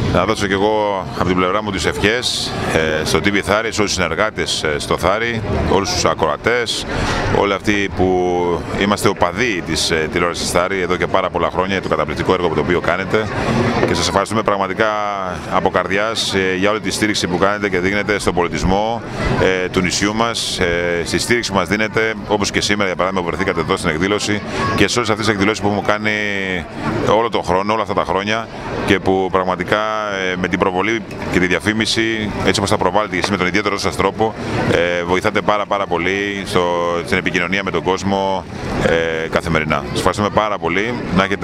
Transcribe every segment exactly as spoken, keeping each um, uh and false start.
Να δώσω και εγώ από την πλευρά μου τις ευχές ε, στο τι βι Θάρι, σε όλους τους συνεργάτες ε, στο Θάρι, όλους τους ακροατές, όλοι αυτοί που είμαστε οπαδοί της ε, τηλεόρασης Θάρι εδώ και πάρα πολλά χρόνια για το καταπληκτικό έργο το οποίο κάνετε και σας ευχαριστούμε πραγματικά από καρδιάς ε, για όλη τη στήριξη που κάνετε και δίνετε στον πολιτισμό ε, του νησιού μας, ε, στη στήριξη που μας δίνετε, όπως και σήμερα για παράδειγμα που βρεθήκατε εδώ στην εκδήλωση και σε όλες αυτές τις εκδηλώσεις που έχουμε κάνει όλο τον χρόνο, όλα αυτά τα χρόνια και που πραγματικά με την προβολή και τη διαφήμιση, έτσι όπως τα προβάλλετε και εσείς με τον ιδιαίτερο σας τρόπο, ε, βοηθάτε πάρα πάρα πολύ στο, στην επικοινωνία με τον κόσμο ε, καθημερινά. Σας ευχαριστούμε πάρα πολύ, να έχετε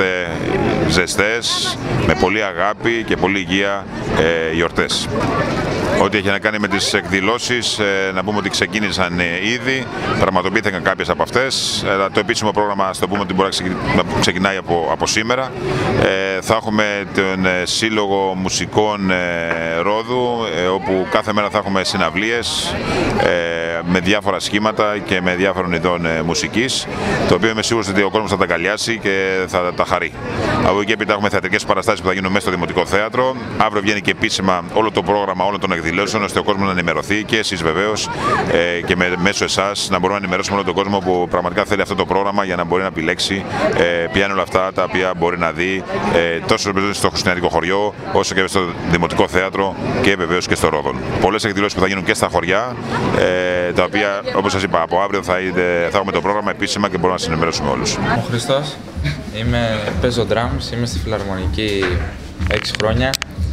ζεστές, με πολύ αγάπη και πολύ υγεία ε, γιορτές. Ό,τι έχει να κάνει με τις εκδηλώσεις, ε, να πούμε ότι ξεκίνησαν ε, ήδη, πραγματοποιήθηκαν κάποιες από αυτές. Ε, το επίσημο πρόγραμμα, στο πούμε ότι μπορεί να ξεκινάει από, από σήμερα. Ε, θα έχουμε τον ε, Σύλλογο Μουσικών ε, Ρόδου, ε, όπου κάθε μέρα θα έχουμε συναυλίες ε, με διάφορα σχήματα και με διάφορων ειδών ε, μουσικής, το οποίο είμαι σίγουρος ότι ο κόσμος θα τα αγκαλιάσει και θα τα χαρεί. Από εκεί έπειτα έχουμε θεατρικές παραστάσεις που θα γίνουν μέσα στο Δημοτικό Θέατρο. Αύριο βγαίνει και επίσημα όλο το πρόγραμμα όλων των εκδηλώσεων, ώστε ο κόσμος να ενημερωθεί και εσείς βεβαίως ε, και με, μέσω εσάς να μπορούμε να ενημερώσουμε όλο τον κόσμο που πραγματικά θέλει αυτό το πρόγραμμα για να μπορεί να επιλέξει ε, ποια είναι όλα αυτά τα οποία μπορεί να δει ε, τόσο στο χριστουγεννιάτικο χωριό, όσο και στο Δημοτικό Θέατρο και βεβαίως και στο Ρόδον. Πολλές εκδηλώσεις που θα γίνουν και στα χωριά, ε, τα οποία όπως σας είπα από αύριο θα, είτε, θα έχουμε το πρόγραμμα επίσημα και μπορούμε να συνημερώσουμε όλους. Ο Χριστός, είμαι, παίζω drums, είμαι στη Φιλαρμονική έξι χρόνια.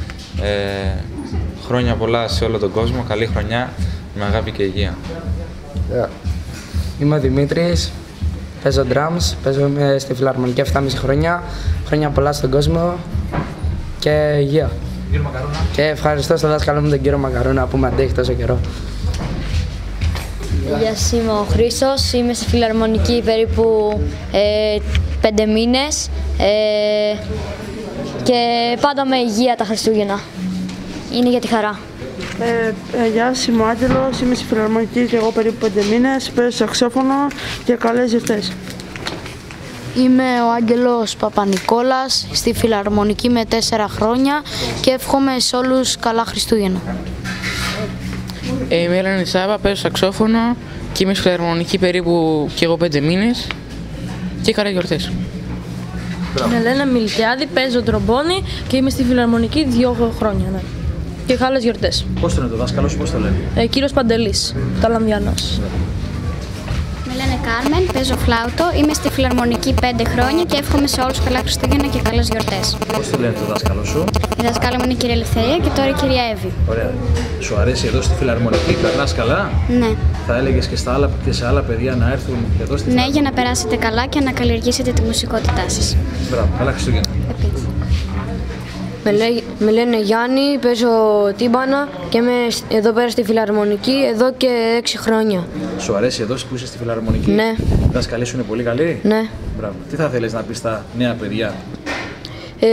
Ε, χρόνια πολλά σε όλο τον κόσμο, καλή χρονιά, με αγάπη και υγεία. Yeah. Είμαι ο Δημήτρης, παίζω drums, παίζω στη Φιλαρμονική επτά και μισή χρόνια. Χρόνια πολλά στον κόσμο και υγεία. Και ευχαριστώ στον δάσκαλο μου τον κύριο Μακαρούνα που με αντέχει τόσο καιρό. Γεια σας, είμαι ο Χρήστος, είμαι στη Φιλαρμονική περίπου ε, πέντε μήνες ε, και πάντα με υγεία τα Χριστούγεννα. Είναι για τη χαρά. Ε, ε, γεια σας, είμαι ο Άγγελος, είμαι στη Φιλαρμονική και εγώ περίπου πέντε μήνες, παίζω σαξόφωνο και καλές γιορτές. Είμαι ο Άγγελος Παπανικόλας, στη Φιλαρμονική με τέσσερα χρόνια και εύχομαι σε όλους καλά Χριστούγεννα. Ε, είμαι η Έλενη Σάβα, παίζω σαξόφωνο και είμαι στη Φιλαρμονική περίπου και εγώ πέντε μήνες και καλές γιορτές. Είμαι Ελένα Μιλτιάδη, παίζω τρομπόνι και είμαι στη Φιλαρμονική δύο χρόνια. Ναι. Και καλές γιορτές. Πώς το λένε το δάσκαλο σου, πώς το λένε? Ε, κύριος Παντελής, Ταλανδιανός. Με λένε Κάρμεν, παίζω φλάουτο, είμαι στη Φιλαρμονική πέντε χρόνια και εύχομαι σε όλους καλά Χριστούγεννα και καλές γιορτές. Πώς το λένε το δάσκαλο σου? Η δασκάλα μου είναι η κυρία Ελευθερία και τώρα η κυρία Εύη. Ωραία. Σου αρέσει εδώ στη Φιλαρμονική, περνάς καλά? Ναι. Θα έλεγες και, στα άλλα, και σε άλλα παιδιά να έρθουν εδώ στη Φιλαρμονική? Ναι, για να περάσετε καλά και να καλλιεργήσετε τη μουσικότητά σας. Μπράβο, καλά Χριστούγεννα. Επίσης. Με, λέ, με λένε Γιάννη, παίζω τύμπανα και είμαι εδώ πέρα στη Φιλαρμονική εδώ και έξι χρόνια. Σου αρέσει εδώ που είσαι στη Φιλαρμονική? Ναι. Οι δάσκαλοι σου είναι πολύ καλοί? Ναι. Μπράβο. Τι θα θέλεις να πεις στα νέα παιδιά? Ε,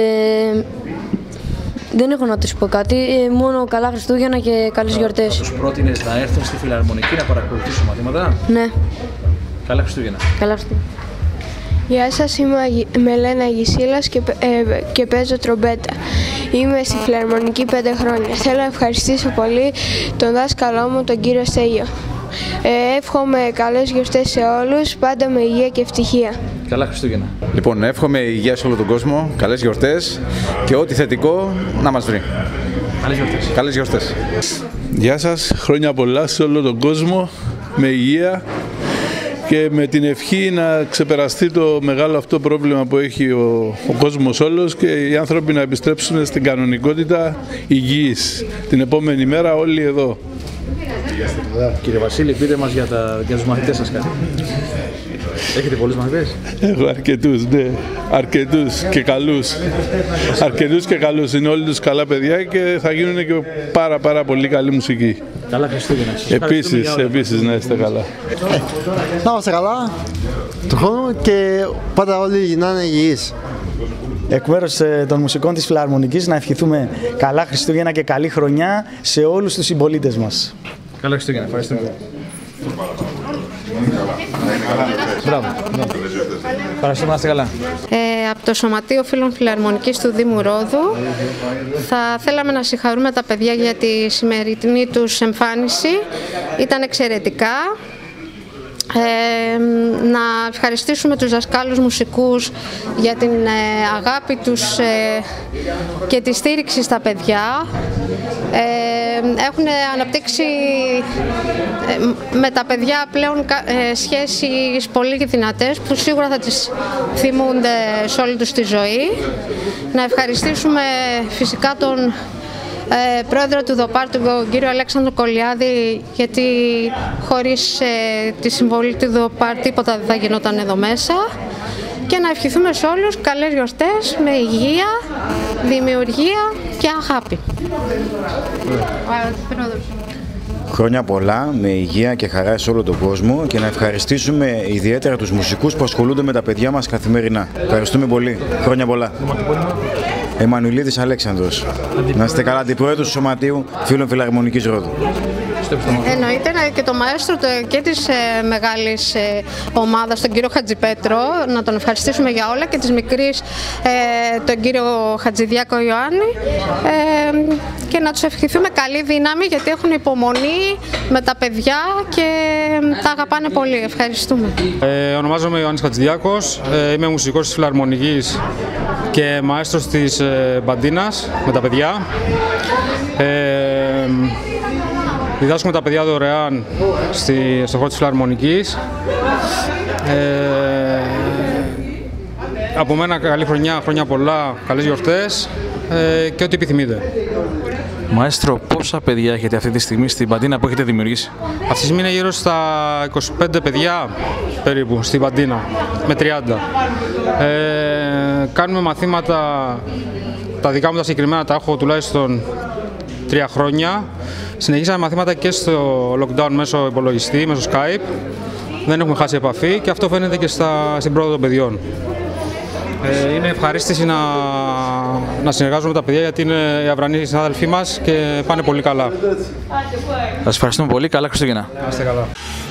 δεν έχω να τους πω κάτι, ε, μόνο καλά Χριστούγεννα και καλές γιορτές. Θα τους πρότεινες να έρθουν στη Φιλαρμονική να παρακολουθήσουν μαθήματα? Ναι. Καλά Χριστούγεννα. Καλά Χριστούγεννα. Γεια σας, είμαι με λένε Αγισίλας και, ε, και παίζω τρομπέτα. Είμαι στη Φιλαρμονική πέντε χρόνια. Θέλω να ευχαριστήσω πολύ τον δάσκαλό μου, τον κύριο Στέλιο. Ε, εύχομαι καλές γιορτές σε όλους, πάντα με υγεία και ευτυχία. Καλά Χριστούγεννα. Λοιπόν, εύχομαι υγεία σε όλο τον κόσμο, καλές γιορτές και ό,τι θετικό να μας βρει. Καλές γιορτές. Καλές γιορτές. Γεια σας, χρόνια πολλά σε όλο τον κόσμο, με υγεία και με την ευχή να ξεπεραστεί το μεγάλο αυτό πρόβλημα που έχει ο, ο κόσμος όλος και οι άνθρωποι να επιστρέψουν στην κανονικότητα υγιείς. Την επόμενη μέρα όλοι εδώ. Κύριε Βασίλη, πείτε μας για, τα, για τους μαθητές σας κάτι. Έχετε πολλούς μαθητές? Έχω αρκετούς, ναι. Αρκετούς και καλούς. Αρκετούς και καλούς. Είναι όλοι τους καλά παιδιά και θα γίνουν και πάρα πάρα πολύ καλή μουσική. Καλά Χριστούγεννα. Επίσης, επίσης, να είστε καλά. Να είστε καλά του χρόνου και πάντα όλοι να είναι υγιείς. Εκ μέρους των μουσικών της Φιλαρμονικής να ευχηθούμε καλά Χριστούγεννα και καλή χρονιά σε όλους τους συμπολίτες μας. Καλά Χριστούγεννα. Ευχαριστούμε. Μπράβο. Ευχαριστούμε, να είστε καλά. Ε, από το Σωματείο Φίλων Φιλαρμονικής του Δήμου Ρόδου θα θέλαμε να συγχαρούμε τα παιδιά για τη σημερινή τους εμφάνιση. Ήταν εξαιρετικά. Ε, να ευχαριστήσουμε τους δασκάλους μουσικούς για την ε, αγάπη τους ε, και τη στήριξη στα παιδιά. Ε, έχουν αναπτύξει ε, με τα παιδιά πλέον ε, σχέσεις πολύ δυνατές που σίγουρα θα τις θυμούνται σε όλη τους τη ζωή. Να ευχαριστήσουμε φυσικά τον Ε, πρόεδρο του ΔΟΠΑΡ, τον κύριο Αλέξανδρο Κολιάδη, γιατί χωρίς ε, τη συμβολή του ΔΟΠΑΡ τίποτα δεν θα γινόταν εδώ μέσα. Και να ευχηθούμε σε όλους καλές γιορτές με υγεία, δημιουργία και αγάπη. Χρόνια πολλά, με υγεία και χαρά σε όλο τον κόσμο και να ευχαριστήσουμε ιδιαίτερα τους μουσικούς που ασχολούνται με τα παιδιά μας καθημερινά. Ευχαριστούμε πολύ. Χρόνια πολλά. Εμμανουηλίδης Αλέξανδρος. Να είστε καλά, αντιπρόεδρος του Σωματείου Φίλων Φιλαρμονικής Ρόδου. Εννοείται και το μαέστρο και της ε, μεγάλης ε, ομάδας, τον κύριο Χατζιπέτρο, να τον ευχαριστήσουμε για όλα, και της μικρής, ε, τον κύριο Χατζηδιάκο Ιωάννη, ε, και να τους ευχηθούμε καλή δύναμη, γιατί έχουν υπομονή με τα παιδιά και ε, τα αγαπάνε πολύ. Ευχαριστούμε. Ε, ονομάζομαι Ιωάννης Χατζηδιάκος, ε, είμαι μουσικός της Φιλαρμονικής και μαέστρος της ε, Μπαντίνας με τα παιδιά. Ε, Διδάσκουμε τα παιδιά δωρεάν στη, στο χώρο της Φιλαρμονικής. Ε, από μένα καλή χρονιά, χρόνια πολλά, καλές γιορτές ε, και ό,τι επιθυμείτε. Μαέστρο, πόσα παιδιά έχετε αυτή τη στιγμή στην Παντίνα που έχετε δημιουργήσει? Αυτή τη στιγμή είναι γύρω στα είκοσι πέντε παιδιά περίπου στην Παντίνα, με τριάντα. Ε, κάνουμε μαθήματα, τα δικά μου τα συγκεκριμένα τα έχω τουλάχιστον τρία χρόνια. Συνεχίσαμε μαθήματα και στο lockdown μέσω υπολογιστή, μέσω Skype. Δεν έχουμε χάσει επαφή και αυτό φαίνεται και στα, στην πρόοδο των παιδιών. Ε, είναι ευχαρίστηση να, να συνεργάζομαι με τα παιδιά, γιατί είναι οι αυρανοί συνάδελφοί μας και πάνε πολύ καλά. Σας ευχαριστούμε πολύ. Καλά Χριστούγεννα. Να είστε καλά.